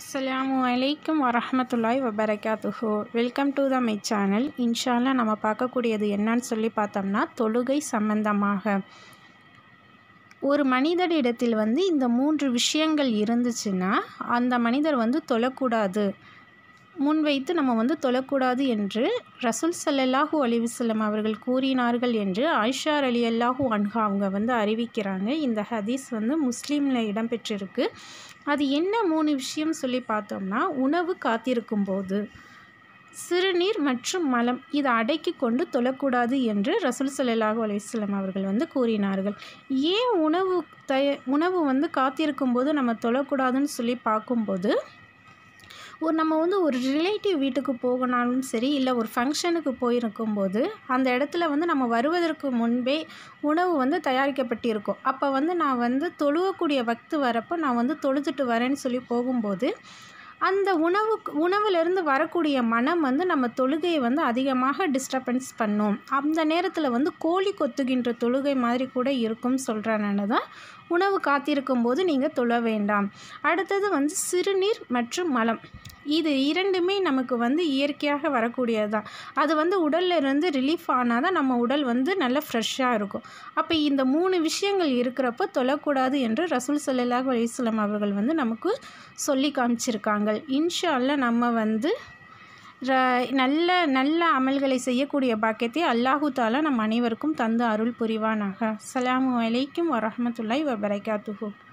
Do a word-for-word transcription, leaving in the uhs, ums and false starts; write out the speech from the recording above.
அஸ்ஸலாமு அலைக்கும் வரஹ்மத்துல்லாஹி வபரகாத்துஹு. Welcome to the my channel. இன்ஷால்லா நம்ம பார்க்கக்கூடியது என்னன்னு சொல்லி பார்த்தோம்னா, தொழுகை சம்பந்தமாக. ஒரு மனிதரிடத்தில் வந்து இந்த மூன்று விஷயங்கள் இருந்துச்சுன்னா அந்த மனிதர் வந்து தொழக்கூடாது, முன்வைத்து நம்ம வந்து தொழக்கூடாது என்று ரசூல் ஸல்லல்லாஹு அலைஹி வஸல்லம் அவர்கள் கூறினார்கள் என்று ஆயிஷா ரலியல்லாஹு அன்ஹா அவங்க வந்து அறிவிக்கிறாங்க. இந்த ஹதீஸ் வந்து முஸ்லீமில் இடம்பெற்றிருக்கு. அது என்ன மூணு விஷயம் சொல்லி பார்த்தோம்னா, உணவு காத்திருக்கும் போது, சிறுநீர் மற்றும் மலம் இதை அடக்கி கொண்டு தொழக்கூடாது என்று ரசூல் ஸல்லல்லாஹு அலைஹி வஸல்லம் அவர்கள் வந்து கூறினார்கள். ஏன் உணவு தய உணவு வந்து காத்திருக்கும் போது நம்ம தொழக்கூடாதுன்னு சொல்லி பார்க்கும்போது, ஒரு நம்ம வந்து ஒரு ரிலேட்டிவ் வீட்டுக்கு போகனாலும் சரி, இல்லை ஒரு ஃபங்க்ஷனுக்கு போயிருக்கும்போது அந்த இடத்துல வந்து நம்ம வருவதற்கு முன்பே உணவு வந்து தயாரிக்கப்பட்டிருக்கும். அப்போ வந்து நான் வந்து தொழுவக்கூடிய வக்து வரப்போ நான் வந்து தொழுதுட்டு வரேன்னு சொல்லி போகும்போது, அந்த உணவு உணவுலேருந்து வரக்கூடிய மனம் வந்து நம்ம தொழுகையை வந்து அதிகமாக டிஸ்டர்பன்ஸ் பண்ணும். அந்த நேரத்தில் வந்து கோழி கொத்துகின்ற தொழுகை மாதிரி கூட இருக்கும் சொல்கிறனால தான் உணவு காத்திருக்கும் போது நீங்கள் தொழ வேண்டாம். அடுத்தது வந்து சிறுநீர் மற்றும் மலம், இது இரண்டுமே நமக்கு வந்து இயற்கையாக வரக்கூடியது தான். அது வந்து உடலில் இருந்து ரிலீஃப் ஆனால் தான் நம்ம உடல் வந்து நல்ல ஃப்ரெஷ்ஷாக இருக்கும். அப்போ இந்த மூணு விஷயங்கள் இருக்கிறப்போ தொழக்கூடாது என்று ரசூல் ஸல்லல்லாஹு அலைஹி வஸல்லம் அவர்கள் வந்து நமக்கு சொல்லி காமிச்சிருக்காங்க. இன்ஷா அல்லாஹ் நம்ம வந்து ர நல்ல நல்ல அமல்களை செய்யக்கூடிய பாக்கியத்தை அல்லாஹு தாலா நம் அனைவருக்கும் தந்து அருள் புரிவானாக. அஸ்ஸலாமு அலைக்கும் வரஹ்மத்துல்லாஹி வபரகாத்துஹு.